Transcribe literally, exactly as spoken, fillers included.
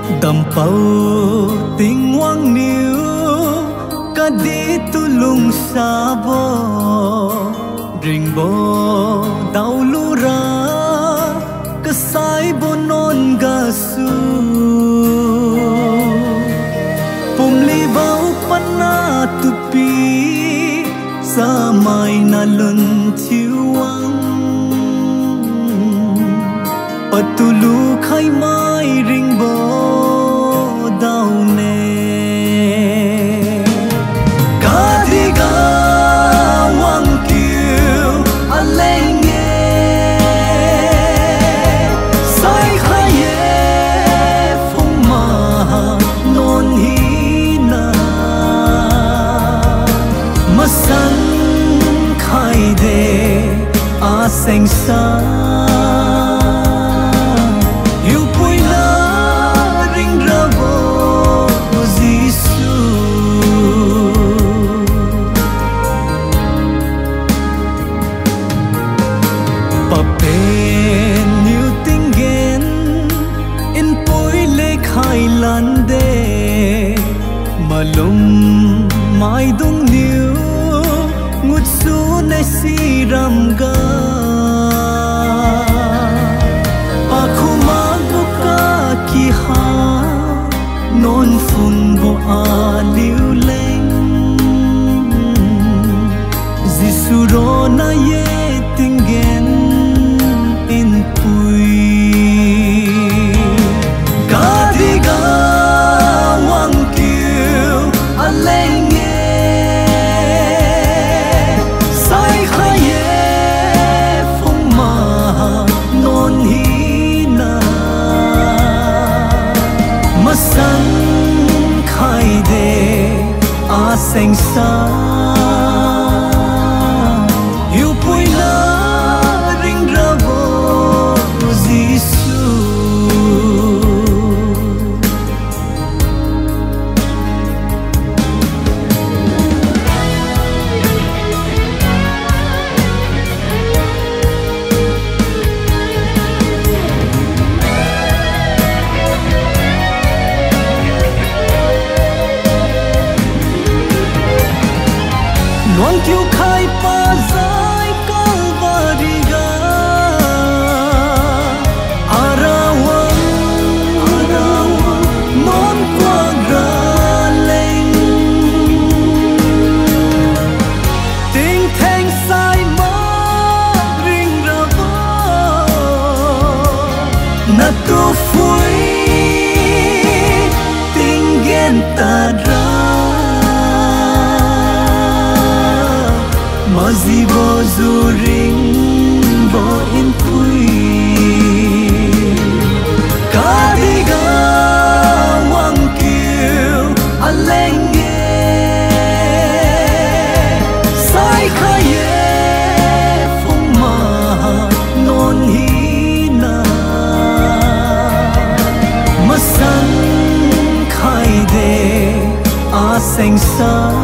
đầm bao tình hoang níu cả đi tu lung xa bò rình bò đau lu ra cả sai bò non ga su pum li bao panna tu pi sa mai na lun chiu ang patulu khai mai ring bo đau nè ca đi ga wang kiu a leng nghe sai khai ye phong ma non hi na ma san khai de a seng sa malum mai dung niu ngut su ne si ram ga pa khuma buka ki ha non fun bo a liu leng jisu ro na ye tingen in pui ga di ga san khai de a seng sa yêu pui la ring ra bo Giêsu non kiu khai pa zai Calvary ga arawang arawang non qua ra leng ting theng sai ma ring ra ba na tu phui ting gen ta ra mazi bo zu ring bo in pui ka di ga wang kiu a leng ye sai kha ye phong ma non hi na ma san khai de a seng sa